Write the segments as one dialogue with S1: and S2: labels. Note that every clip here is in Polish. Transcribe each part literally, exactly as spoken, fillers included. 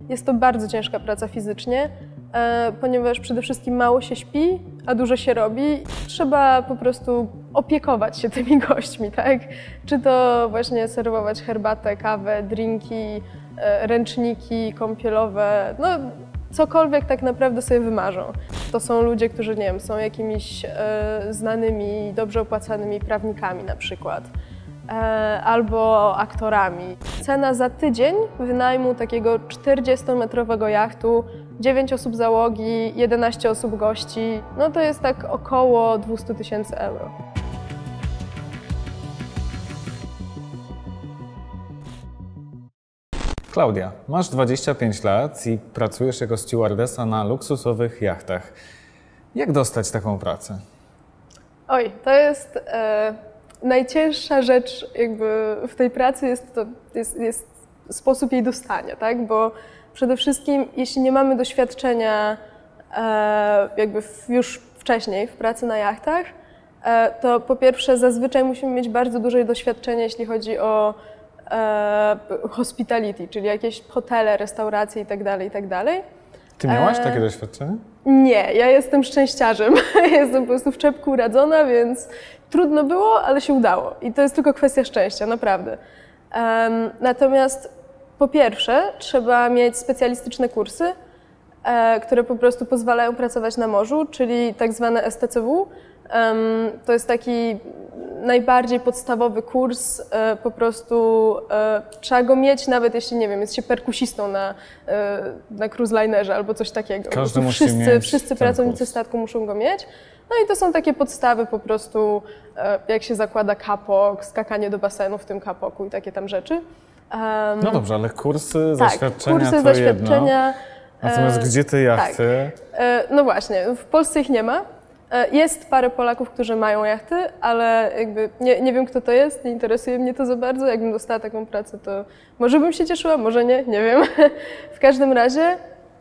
S1: Jest to bardzo ciężka praca fizycznie, e, ponieważ przede wszystkim mało się śpi, a dużo się robi. Trzeba po prostu opiekować się tymi gośćmi, tak? Czy to właśnie serwować herbatę, kawę, drinki, e, ręczniki kąpielowe, no cokolwiek tak naprawdę sobie wymarzą. To są ludzie, którzy, nie wiem, są jakimiś e, znanymi, dobrze opłacanymi prawnikami na przykład. Albo aktorami. Cena za tydzień wynajmu takiego czterdziestometrowego jachtu, dziewięć osób załogi, jedenaście osób gości, no to jest tak około dwieście tysięcy euro.
S2: Klaudia, masz dwadzieścia pięć lat i pracujesz jako stewardessa na luksusowych jachtach. Jak dostać taką pracę?
S1: Oj, to jest... E... Najcięższa rzecz jakby w tej pracy jest, to, jest, jest sposób jej dostania, tak? Bo przede wszystkim, jeśli nie mamy doświadczenia e, jakby w, już wcześniej w pracy na jachtach, e, to po pierwsze zazwyczaj musimy mieć bardzo duże doświadczenie, jeśli chodzi o e, hospitality, czyli jakieś hotele, restauracje itd., itd.
S2: Ty miałaś takie doświadczenie?
S1: Nie, ja jestem szczęściarzem. Jestem po prostu w czepku urodzona, więc trudno było, ale się udało. I to jest tylko kwestia szczęścia, naprawdę. Um, natomiast po pierwsze trzeba mieć specjalistyczne kursy, e, które po prostu pozwalają pracować na morzu, czyli tak zwane S T C W. Um, to jest taki najbardziej podstawowy kurs, e, po prostu e, trzeba go mieć, nawet jeśli, nie wiem, jest się perkusistą na, e, na cruise linerze albo coś takiego.
S2: Każdy musi
S1: wszyscy
S2: mieć
S1: wszyscy pracownicy kurs. statku muszą go mieć. No i to są takie podstawy po prostu, e, jak się zakłada kapok, skakanie do basenu w tym kapoku i takie tam rzeczy. Um,
S2: no dobrze, ale kursy,
S1: tak,
S2: zaświadczenia
S1: kursy,
S2: to
S1: zaświadczenia.
S2: Jedno. Natomiast gdzie te jachty?
S1: Tak. E, no właśnie, w Polsce ich nie ma. Jest parę Polaków, którzy mają jachty, ale jakby nie, nie wiem, kto to jest, nie interesuje mnie to za bardzo. Jakbym dostała taką pracę, to może bym się cieszyła, może nie, nie wiem. W każdym razie,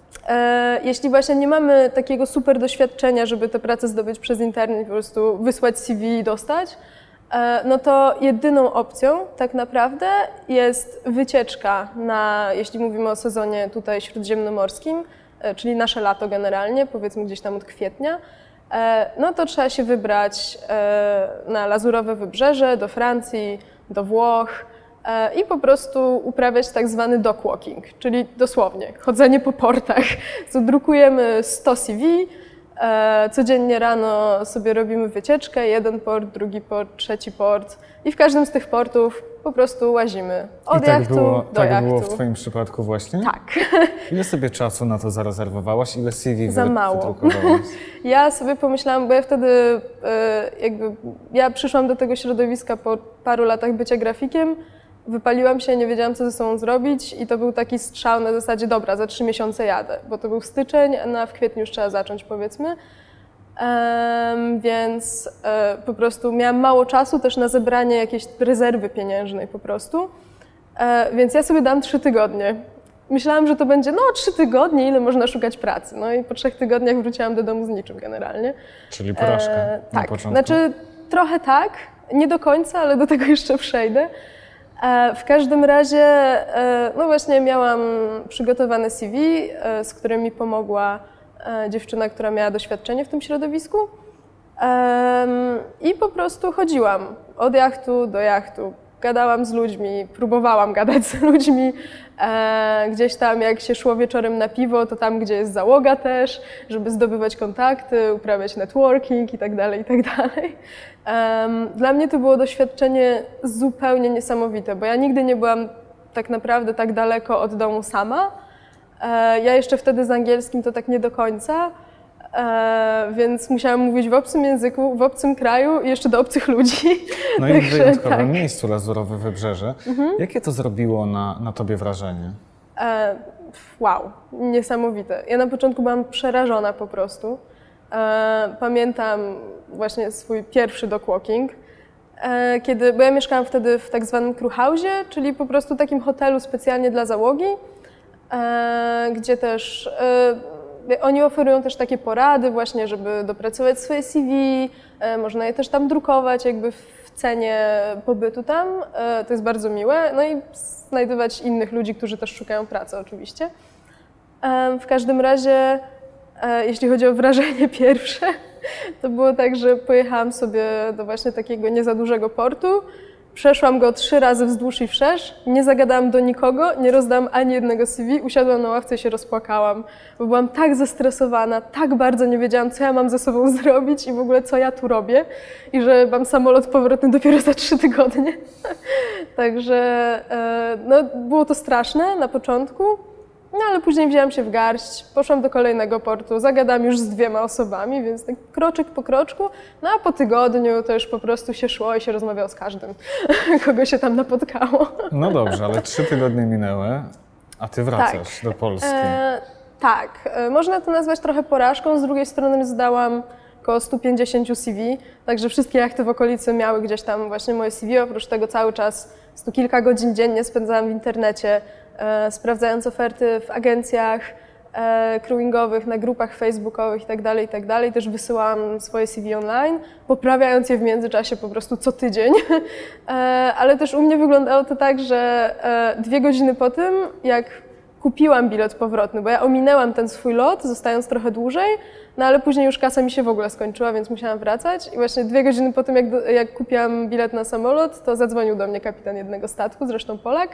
S1: e, jeśli właśnie nie mamy takiego super doświadczenia, żeby tę pracę zdobyć przez internet, po prostu wysłać C V i dostać, e, no to jedyną opcją tak naprawdę jest wycieczka na, jeśli mówimy o sezonie tutaj śródziemnomorskim, e, czyli nasze lato generalnie, powiedzmy gdzieś tam od kwietnia. No to trzeba się wybrać na Lazurowe Wybrzeże, do Francji, do Włoch i po prostu uprawiać tak zwany dock walking, czyli dosłownie chodzenie po portach. Drukujemy sto C V, codziennie rano sobie robimy wycieczkę, jeden port, drugi port, trzeci port i w każdym z tych portów po prostu łazimy od
S2: I tak
S1: jachtu
S2: było,
S1: do
S2: tak
S1: jachtu.
S2: było w Twoim przypadku właśnie?
S1: Tak.
S2: Ile sobie czasu na to zarezerwowałaś? Ile C V
S1: Za mało.
S2: wydrukowałaś?
S1: Ja sobie pomyślałam, bo ja wtedy jakby, ja przyszłam do tego środowiska po paru latach bycia grafikiem, wypaliłam się, nie wiedziałam, co ze sobą zrobić i to był taki strzał na zasadzie, dobra, za trzy miesiące jadę, bo to był styczeń, a w kwietniu już trzeba zacząć, powiedzmy. Um, więc e, po prostu miałam mało czasu też na zebranie jakiejś rezerwy pieniężnej po prostu, e, więc ja sobie dam trzy tygodnie. Myślałam, że to będzie, no trzy tygodnie, ile można szukać pracy. No i po trzech tygodniach wróciłam do domu z niczym generalnie.
S2: Czyli porażka e, na
S1: tak,
S2: początku? Znaczy
S1: trochę tak, nie do końca, ale do tego jeszcze przejdę. E, w każdym razie, e, no właśnie miałam przygotowane C V, e, z którym mi pomogła dziewczyna, która miała doświadczenie w tym środowisku um, i po prostu chodziłam od jachtu do jachtu, gadałam z ludźmi, próbowałam gadać z ludźmi, e, gdzieś tam jak się szło wieczorem na piwo, to tam, gdzie jest załoga też, żeby zdobywać kontakty, uprawiać networking i tak dalej, i tak dalej. Um, dla mnie to było doświadczenie zupełnie niesamowite, bo ja nigdy nie byłam tak naprawdę tak daleko od domu sama. Ja jeszcze wtedy z angielskim to tak nie do końca, więc musiałam mówić w obcym języku, w obcym kraju i jeszcze do obcych ludzi.
S2: No i w wyjątkowym tak. miejscu, Lazurowe Wybrzeże. Mhm. Jakie to zrobiło na, na tobie wrażenie? E,
S1: wow, niesamowite. Ja na początku byłam przerażona po prostu. E, pamiętam właśnie swój pierwszy dock walking, e, kiedy, bo ja mieszkałam wtedy w tak zwanym crew house'ie, czyli po prostu takim hotelu specjalnie dla załogi, E, gdzie też e, oni oferują też takie porady właśnie, żeby dopracować swoje C V, e, można je też tam drukować jakby w cenie pobytu tam, e, to jest bardzo miłe, no i znajdywać innych ludzi, którzy też szukają pracy oczywiście. W każdym razie, jeśli chodzi o wrażenie pierwsze, to było tak, że pojechałam sobie do właśnie takiego nie za dużego portu, przeszłam go trzy razy wzdłuż i wszerz, nie zagadałam do nikogo, nie rozdałam ani jednego C V, usiadłam na ławce i się rozpłakałam, bo byłam tak zestresowana, tak bardzo nie wiedziałam, co ja mam ze sobą zrobić i w ogóle co ja tu robię i że mam samolot powrotny dopiero za trzy tygodnie. Także no, było to straszne na początku. No ale później wzięłam się w garść, poszłam do kolejnego portu, zagadałam już z dwiema osobami, więc tak kroczek po kroczku, no a po tygodniu to już po prostu się szło i się rozmawiało z każdym, kogo się tam napotkało.
S2: No dobrze, ale trzy tygodnie minęły, a ty wracasz
S1: tak.
S2: do Polski.
S1: E, tak, e, można to nazwać trochę porażką, z drugiej strony zdałam około sto pięćdziesiąt C V, także wszystkie jachty w okolicy miały gdzieś tam właśnie moje C V, oprócz tego cały czas sto kilka godzin dziennie spędzałam w internecie, E, sprawdzając oferty w agencjach e, crewingowych, na grupach facebookowych itd., itd. Też wysyłałam swoje C V online, poprawiając je w międzyczasie po prostu co tydzień. E, ale też u mnie wyglądało to tak, że e, dwie godziny po tym, jak kupiłam bilet powrotny, bo ja ominęłam ten swój lot, zostając trochę dłużej, no ale później już kasa mi się w ogóle skończyła, więc musiałam wracać. I właśnie dwie godziny po tym, jak, do, jak kupiłam bilet na samolot, to zadzwonił do mnie kapitan jednego statku, zresztą Polak,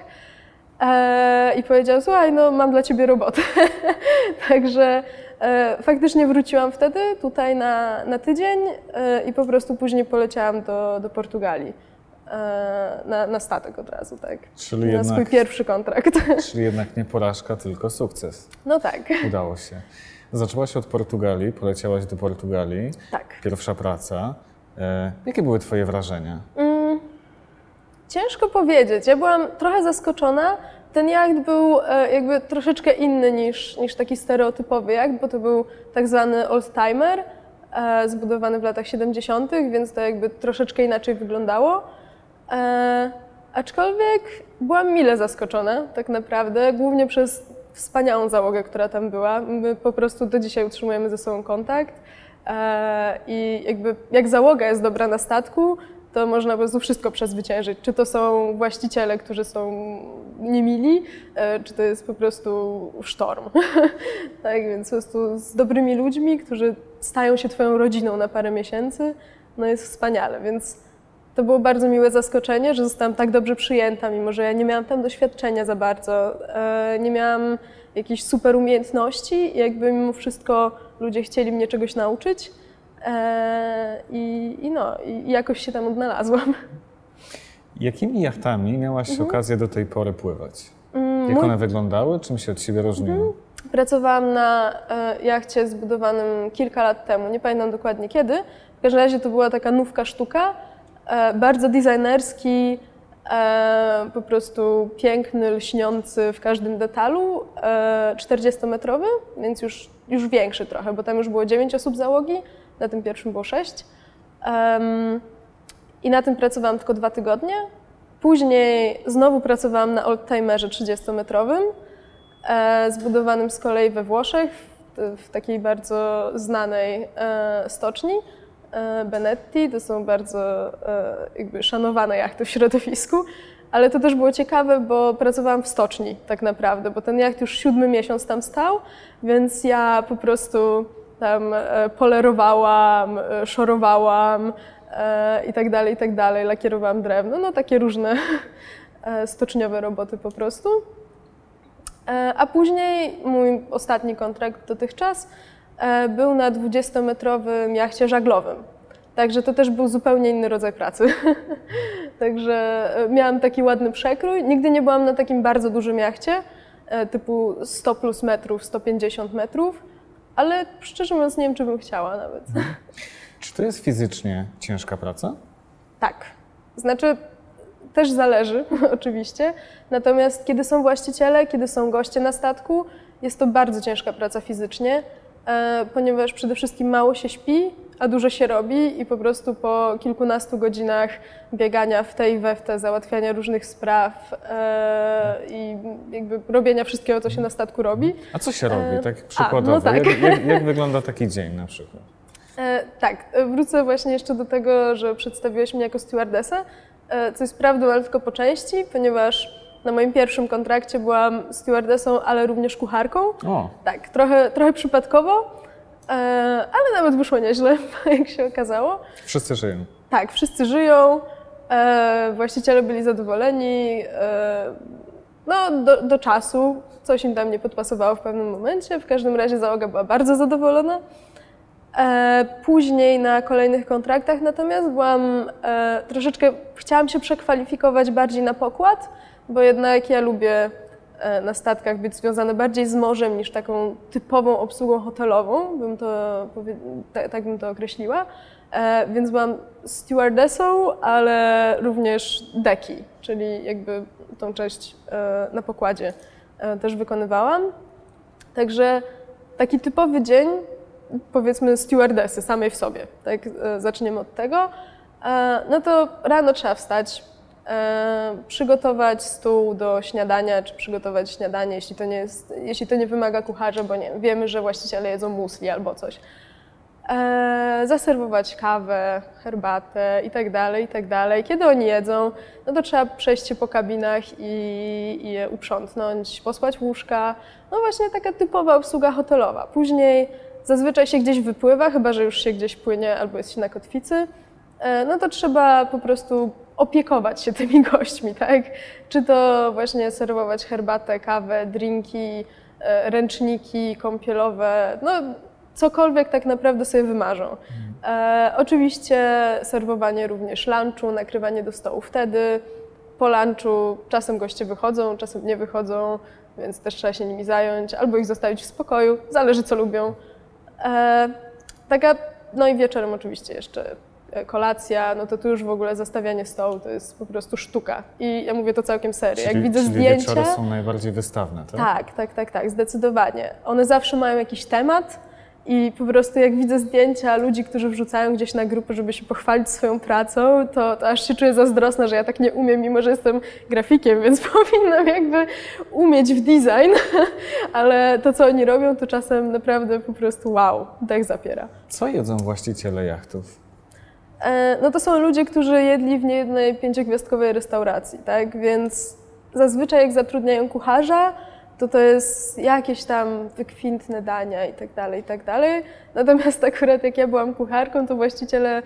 S1: E, i powiedział, słuchaj, no mam dla ciebie robotę. Także e, faktycznie wróciłam wtedy tutaj na, na tydzień e, i po prostu później poleciałam do, do Portugalii. E, na, na statek od razu, tak.
S2: Czyli
S1: na
S2: jednak,
S1: swój pierwszy kontrakt.
S2: Czyli jednak nie porażka, tylko sukces.
S1: No tak.
S2: Udało się. Zaczęłaś od Portugalii, poleciałaś do Portugalii.
S1: Tak.
S2: Pierwsza praca. E, jakie były twoje wrażenia?
S1: Mm. Ciężko powiedzieć. Ja byłam trochę zaskoczona. Ten jacht był jakby troszeczkę inny niż, niż taki stereotypowy jacht, bo to był tak zwany oldtimer, zbudowany w latach siedemdziesiątych, więc to jakby troszeczkę inaczej wyglądało. E, aczkolwiek byłam mile zaskoczona tak naprawdę, głównie przez wspaniałą załogę, która tam była. My po prostu do dzisiaj utrzymujemy ze sobą kontakt e, i jakby jak załoga jest dobra na statku, to można po prostu wszystko przezwyciężyć. Czy to są właściciele, którzy są niemili, czy to jest po prostu sztorm. Tak, więc po prostu z dobrymi ludźmi, którzy stają się twoją rodziną na parę miesięcy, no jest wspaniale, więc to było bardzo miłe zaskoczenie, że zostałam tak dobrze przyjęta, mimo że ja nie miałam tam doświadczenia za bardzo, nie miałam jakichś super umiejętności i jakby mimo wszystko ludzie chcieli mnie czegoś nauczyć. I, i no, i jakoś się tam odnalazłam.
S2: Jakimi jachtami miałaś mhm. okazję do tej pory pływać?
S1: Mm,
S2: Jak
S1: mój...
S2: one wyglądały? Czym się od siebie różniły? Mhm.
S1: Pracowałam na e, jachcie zbudowanym kilka lat temu, nie pamiętam dokładnie kiedy. W każdym razie to była taka nówka sztuka, e, bardzo designerski, e, po prostu piękny, lśniący w każdym detalu, e, czterdziestometrowy, więc już, już większy trochę, bo tam już było dziewięć osób załogi. Na tym pierwszym było sześć. Um, I na tym pracowałam tylko dwa tygodnie. Później znowu pracowałam na oldtimerze trzydziestometrowym, e, zbudowanym z kolei we Włoszech, w, w takiej bardzo znanej e, stoczni. E, Benetti, to są bardzo e, jakby szanowane jachty w środowisku. Ale to też było ciekawe, bo pracowałam w stoczni tak naprawdę, bo ten jacht już siódmy miesiąc tam stał, więc ja po prostu tam polerowałam, szorowałam e, i tak dalej, i tak dalej, lakierowałam drewno, no takie różne e, stoczniowe roboty po prostu. E, a później mój ostatni kontrakt dotychczas e, był na dwudziestometrowym jachcie żaglowym. Także to też był zupełnie inny rodzaj pracy. Także miałam taki ładny przekrój. Nigdy nie byłam na takim bardzo dużym jachcie, e, typu sto plus metrów, sto pięćdziesiąt metrów. Ale szczerze mówiąc nie wiem, czy bym chciała nawet.
S2: Czy to jest fizycznie ciężka praca?
S1: Tak. Znaczy, też zależy oczywiście. Natomiast kiedy są właściciele, kiedy są goście na statku, jest to bardzo ciężka praca fizycznie, e, ponieważ przede wszystkim mało się śpi, a dużo się robi i po prostu po kilkunastu godzinach biegania w te i we w te, załatwiania różnych spraw e, i jakby robienia wszystkiego, co się na statku robi.
S2: A co się robi, tak przykładowo?
S1: A, no tak.
S2: Jak, jak, jak wygląda taki dzień na przykład?
S1: E, tak, wrócę właśnie jeszcze do tego, że przedstawiłeś mnie jako stewardessę, e, co jest prawdą, ale tylko po części, ponieważ Na moim pierwszym kontrakcie byłam stewardessą, ale również kucharką.
S2: O.
S1: Tak, trochę, trochę przypadkowo, e, ale nawet wyszło nieźle, jak się okazało.
S2: Wszyscy żyją.
S1: Tak, wszyscy żyją, e, właściciele byli zadowoleni, e, no do, do czasu, coś im tam nie podpasowało w pewnym momencie, w każdym razie załoga była bardzo zadowolona. E, później na kolejnych kontraktach natomiast byłam e, troszeczkę, chciałam się przekwalifikować bardziej na pokład, bo jednak ja lubię e, na statkach być związana bardziej z morzem niż taką typową obsługą hotelową, bym to, tak, tak bym to określiła. E, więc byłam stewardessą, ale również deki, czyli jakby tą część e, na pokładzie e, też wykonywałam. Także taki typowy dzień, powiedzmy stewardessy samej w sobie, tak, e, zaczniemy od tego, e, no to rano trzeba wstać, e, przygotować stół do śniadania, czy przygotować śniadanie, jeśli to nie jest, jeśli to nie wymaga kucharza, bo nie, wiemy, że właściciele jedzą musli albo coś. E, zaserwować kawę, herbatę i tak dalej, i tak dalej. Kiedy oni jedzą, no to trzeba przejść się po kabinach i, i je uprzątnąć, posłać łóżka. No właśnie taka typowa obsługa hotelowa. Później zazwyczaj się gdzieś wypływa, chyba że już się gdzieś płynie albo jest się na kotwicy, e, no to trzeba po prostu opiekować się tymi gośćmi, tak? Czy to właśnie serwować herbatę, kawę, drinki, e, ręczniki kąpielowe, no cokolwiek tak naprawdę sobie wymarzą. E, oczywiście serwowanie również lunchu, nakrywanie do stołu wtedy. Po lunchu czasem goście wychodzą, czasem nie wychodzą, więc też trzeba się nimi zająć, albo ich zostawić w spokoju, zależy co lubią. E, taka, no i wieczorem oczywiście jeszcze kolacja, no to tu już w ogóle zastawianie stołu to jest po prostu sztuka. I ja mówię to całkiem serio.
S2: Czyli,
S1: Jak widzę
S2: czyli
S1: zdjęcia...
S2: wieczory są najbardziej wystawne, tak?
S1: Tak, tak, tak, tak, zdecydowanie. One zawsze mają jakiś temat. I po prostu jak widzę zdjęcia ludzi, którzy wrzucają gdzieś na grupy, żeby się pochwalić swoją pracą, to, to aż się czuję zazdrosna, że ja tak nie umiem, mimo że jestem grafikiem, więc powinnam jakby umieć w design, ale to, co oni robią, to czasem naprawdę po prostu wow, dech zapiera.
S2: Co jedzą właściciele jachtów?
S1: E, no to są ludzie, którzy jedli w niejednej pięciogwiazdkowej restauracji, tak? Więc zazwyczaj jak zatrudniają kucharza, to to jest jakieś tam wykwintne dania i tak dalej, i tak dalej. Natomiast akurat jak ja byłam kucharką, to właściciele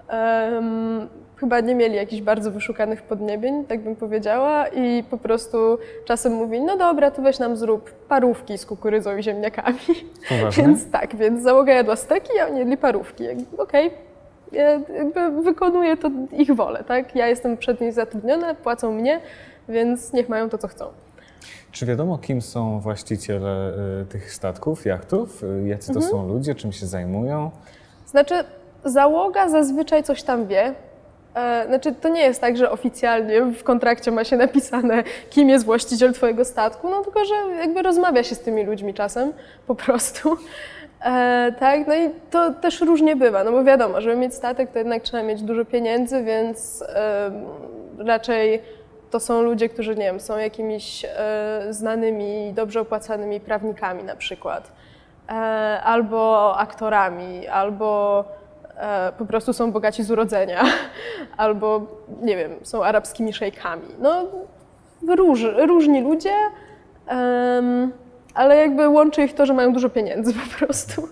S1: um, chyba nie mieli jakichś bardzo wyszukanych podniebień, tak bym powiedziała, i po prostu czasem mówili, no dobra, to weź nam zrób parówki z kukurydzą i ziemniakami.
S2: Poważnie?
S1: Więc tak, więc załoga jadła steki, a oni jedli parówki. Okej, okay. Ja jakby wykonuję to ich wolę, tak? Ja jestem przed nimi zatrudniona, płacą mnie, więc niech mają to, co chcą.
S2: Czy wiadomo, kim są właściciele y, tych statków, jachtów? Y, jacy to
S1: Mhm.
S2: są ludzie, czym się zajmują?
S1: Znaczy, załoga zazwyczaj coś tam wie. E, znaczy, to nie jest tak, że oficjalnie w kontrakcie ma się napisane, kim jest właściciel twojego statku, no tylko, że jakby rozmawia się z tymi ludźmi czasem, po prostu. E, tak, no i to też różnie bywa, no bo wiadomo, żeby mieć statek, to jednak trzeba mieć dużo pieniędzy, więc e, raczej to są ludzie, którzy, nie wiem, są jakimiś e, znanymi, dobrze opłacanymi prawnikami na przykład, e, albo aktorami, albo e, po prostu są bogaci z urodzenia, albo, nie wiem, są arabskimi szejkami. No, róż, różni ludzie, em, ale jakby łączy ich to, że mają dużo pieniędzy po prostu.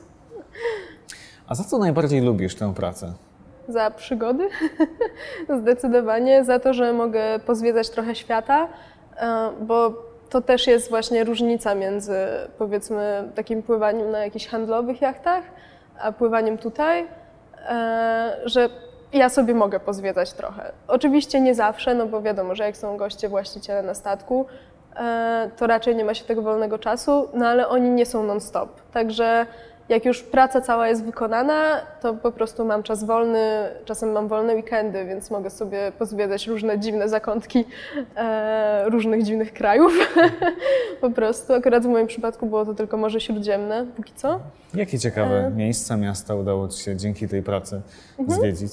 S2: A za co najbardziej lubisz tę pracę?
S1: Za przygody, zdecydowanie, za to, że mogę pozwiedzać trochę świata, bo to też jest właśnie różnica między, powiedzmy, takim pływaniem na jakichś handlowych jachtach, a pływaniem tutaj, że ja sobie mogę pozwiedzać trochę. Oczywiście nie zawsze, no bo wiadomo, że jak są goście, właściciele na statku, to raczej nie ma się tego wolnego czasu, no ale oni nie są non-stop, także jak już praca cała jest wykonana, to po prostu mam czas wolny, czasem mam wolne weekendy, więc mogę sobie pozwiedzać różne dziwne zakątki e, różnych dziwnych krajów. Po prostu. Akurat w moim przypadku było to tylko Morze Śródziemne, póki co.
S2: Jakie ciekawe
S1: e...
S2: miejsca, miasta udało ci się dzięki tej pracy mhm. zwiedzić?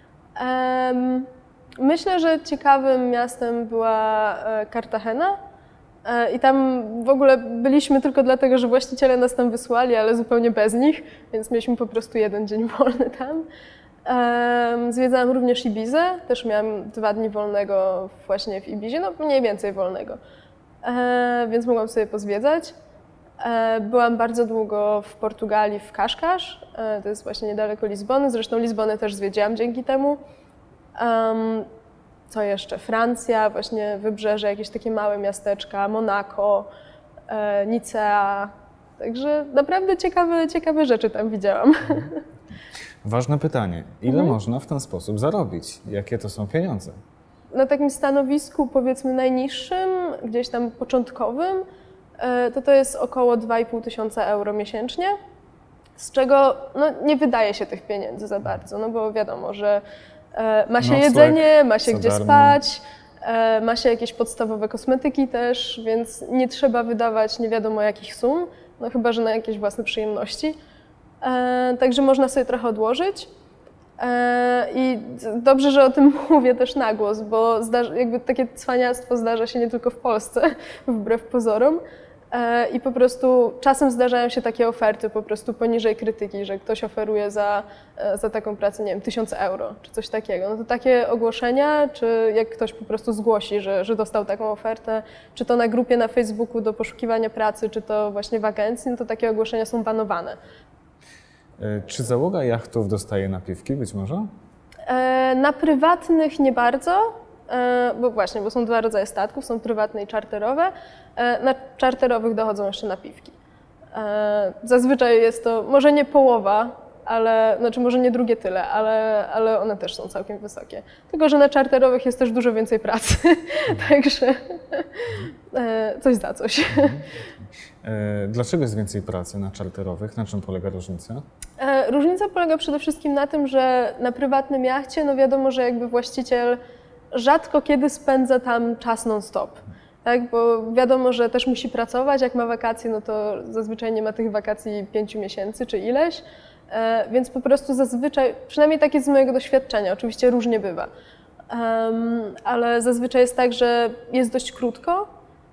S1: E, myślę, że ciekawym miastem była Kartagena. I tam w ogóle byliśmy tylko dlatego, że właściciele nas tam wysłali, ale zupełnie bez nich, więc mieliśmy po prostu jeden dzień wolny tam. Um, zwiedzałam również Ibizę, też miałam dwa dni wolnego właśnie w Ibizie, no mniej więcej wolnego, e, więc mogłam sobie pozwiedzać. E, byłam bardzo długo w Portugalii, w Kaszkasz, e, to jest właśnie niedaleko Lizbony, zresztą Lizbonę też zwiedziłam dzięki temu. Um, co jeszcze? Francja, właśnie wybrzeże, jakieś takie małe miasteczka, Monako, e, Nicea, także naprawdę ciekawe, ciekawe rzeczy tam widziałam.
S2: Ważne pytanie. Ile mhm. można w ten sposób zarobić? Jakie to są pieniądze?
S1: Na takim stanowisku, powiedzmy najniższym, gdzieś tam początkowym, to to jest około dwa i pół tysiąca euro miesięcznie, z czego no, nie wydaje się tych pieniędzy za bardzo, no bo wiadomo, że ma się Nocleg, jedzenie, ma się gdzie darmo. spać, ma się jakieś podstawowe kosmetyki też, więc nie trzeba wydawać nie wiadomo jakich sum, no chyba że na jakieś własne przyjemności. E, także można sobie trochę odłożyć e, i dobrze, że o tym mówię też na głos, bo zdarza, jakby takie cwaniactwo zdarza się nie tylko w Polsce, wbrew pozorom e, i po prostu czasem zdarzają się takie oferty po prostu poniżej krytyki, że ktoś oferuje za, za taką pracę, nie wiem, tysiąc euro czy coś takiego. No to takie ogłoszenia, czy jak ktoś po prostu zgłosi, że, że dostał taką ofertę, czy to na grupie na Facebooku do poszukiwania pracy, czy to właśnie w agencji, no to takie ogłoszenia są banowane.
S2: Czy załoga jachtów dostaje napiwki być może?
S1: E, na prywatnych nie bardzo, e, bo właśnie, bo są dwa rodzaje statków, są prywatne i czarterowe. E, na czarterowych dochodzą jeszcze napiwki. E, zazwyczaj jest to może nie połowa, ale, znaczy może nie drugie tyle, ale, ale one też są całkiem wysokie. Tylko że na czarterowych jest też dużo więcej pracy, także e, coś za coś.
S2: Dlaczego jest więcej pracy na czarterowych? Na czym polega różnica?
S1: Różnica polega przede wszystkim na tym, że na prywatnym jachcie, no wiadomo, że jakby właściciel rzadko kiedy spędza tam czas non-stop. Tak? Bo wiadomo, że też musi pracować, jak ma wakacje, no to zazwyczaj nie ma tych wakacji pięciu miesięcy czy ileś, więc po prostu zazwyczaj, przynajmniej tak jest z mojego doświadczenia, oczywiście różnie bywa, ale zazwyczaj jest tak, że jest dość krótko,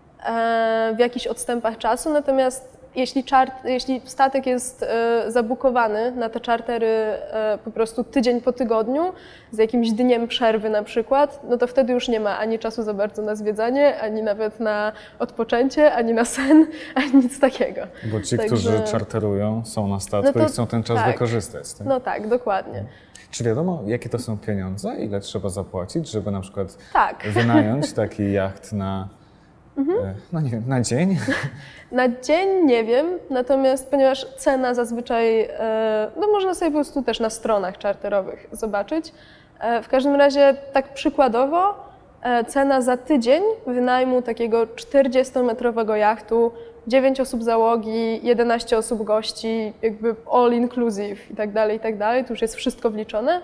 S1: w jakichś odstępach czasu, natomiast jeśli, czart, jeśli statek jest zabukowany na te czartery po prostu tydzień po tygodniu, z jakimś dniem przerwy na przykład, no to wtedy już nie ma ani czasu za bardzo na zwiedzanie, ani nawet na odpoczęcie, ani na sen, ani nic takiego.
S2: Bo ci, Także... którzy czarterują, są na statku no to, i chcą ten czas tak. wykorzystać. Tak?
S1: No tak, dokładnie.
S2: Czy wiadomo, jakie to są pieniądze? Ile trzeba zapłacić, żeby na przykład
S1: tak.
S2: wynająć taki jacht na Mhm. No nie wiem, na dzień?
S1: Na dzień nie wiem, natomiast ponieważ cena zazwyczaj, no można sobie po prostu też na stronach czarterowych zobaczyć. W każdym razie tak przykładowo cena za tydzień wynajmu takiego czterdziestometrowego jachtu, dziewięć osób załogi, jedenaście osób gości, jakby all inclusive i tak dalej, i tak dalej, tu już jest wszystko wliczone,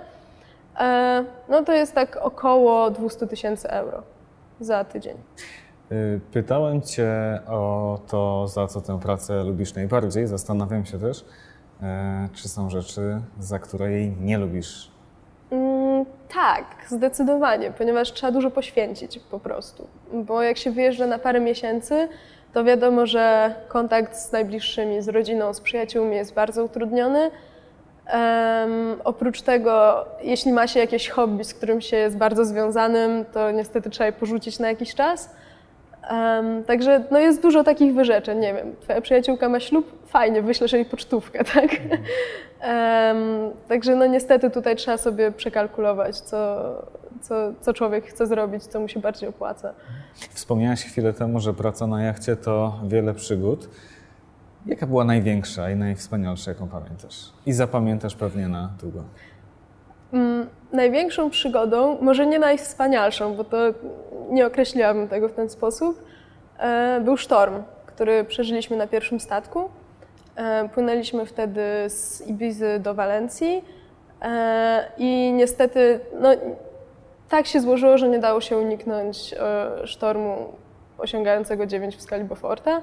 S1: no to jest tak około dwieście tysięcy euro za tydzień.
S2: Pytałem Cię o to, za co tę pracę lubisz najbardziej. Zastanawiam się też, czy są rzeczy, za które jej nie lubisz.
S1: Mm, tak, zdecydowanie, ponieważ trzeba dużo poświęcić po prostu. Bo jak się wyjeżdża na parę miesięcy, to wiadomo, że kontakt z najbliższymi, z rodziną, z przyjaciółmi jest bardzo utrudniony. Um, oprócz tego, jeśli ma się jakieś hobby, z którym się jest bardzo związanym, to niestety trzeba je porzucić na jakiś czas. Um, także no jest dużo takich wyrzeczeń, nie wiem, twoja przyjaciółka ma ślub, fajnie, wyślesz jej pocztówkę, tak? Um, także no niestety tutaj trzeba sobie przekalkulować, co, co, co człowiek chce zrobić, co mu się bardziej opłaca.
S2: Wspomniałaś chwilę temu, że praca na jachcie to wiele przygód. Jaka była największa i najwspanialsza, jaką pamiętasz? I zapamiętasz pewnie na długo.
S1: Um, największą przygodą, może nie najwspanialszą, bo to nie określiłabym tego w ten sposób, e, był sztorm, który przeżyliśmy na pierwszym statku. E, płynęliśmy wtedy z Ibizy do Walencji e, i niestety no, tak się złożyło, że nie dało się uniknąć e, sztormu osiągającego dziewięć w skali Beauforta.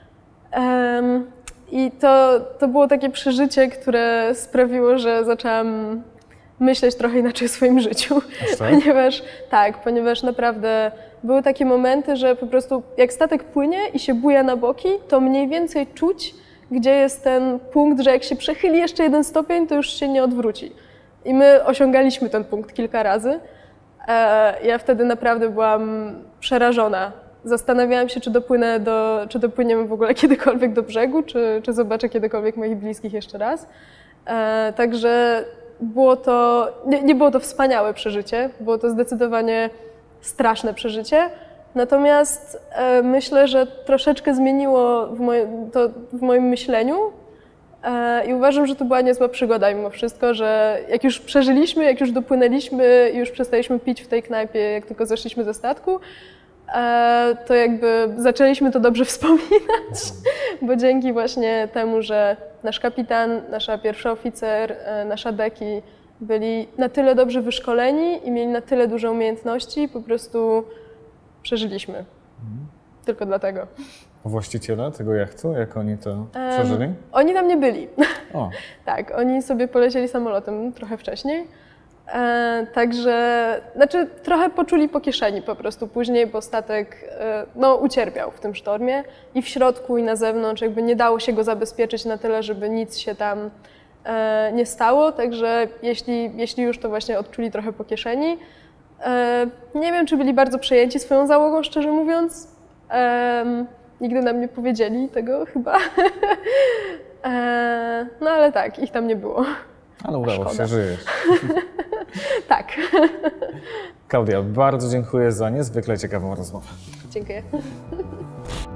S1: E, I to, to było takie przeżycie, które sprawiło, że zaczęłam myśleć trochę inaczej o swoim życiu,
S2: tak?
S1: ponieważ tak, ponieważ naprawdę były takie momenty, że po prostu jak statek płynie i się buja na boki, to mniej więcej czuć, gdzie jest ten punkt, że jak się przechyli jeszcze jeden stopień, to już się nie odwróci. I my osiągaliśmy ten punkt kilka razy. Ja wtedy naprawdę byłam przerażona. Zastanawiałam się, czy dopłynę do, czy dopłyniemy w ogóle kiedykolwiek do brzegu, czy, czy zobaczę kiedykolwiek moich bliskich jeszcze raz. Także było to, nie, nie było to wspaniałe przeżycie, było to zdecydowanie straszne przeżycie. Natomiast myślę, że troszeczkę zmieniło w moje, to w moim myśleniu. I uważam, że to była niezła przygoda mimo wszystko, że jak już przeżyliśmy, jak już dopłynęliśmy i już przestaliśmy pić w tej knajpie, jak tylko zeszliśmy ze statku, to jakby zaczęliśmy to dobrze wspominać, bo dzięki właśnie temu, że nasz kapitan, nasza pierwsza oficer, nasza deki byli na tyle dobrze wyszkoleni i mieli na tyle duże umiejętności, po prostu przeżyliśmy. Mhm. Tylko dlatego.
S2: Właściciele tego jachtu, jak oni to przeżyli? Um,
S1: oni tam nie byli.
S2: O.
S1: Tak, oni sobie polecieli samolotem trochę wcześniej. E, także, znaczy trochę poczuli po kieszeni po prostu później, bo statek e, no, ucierpiał w tym sztormie i w środku, i na zewnątrz, jakby nie dało się go zabezpieczyć na tyle, żeby nic się tam e, nie stało, także jeśli, jeśli już, to właśnie odczuli trochę po kieszeni. E, nie wiem, czy byli bardzo przejęci swoją załogą, szczerze mówiąc. E, nigdy nam nie powiedzieli tego chyba. e, no ale tak, ich tam nie było.
S2: Ale udało się, żyjesz.
S1: Tak.
S2: Klaudia, bardzo dziękuję za niezwykle ciekawą rozmowę.
S1: Dziękuję.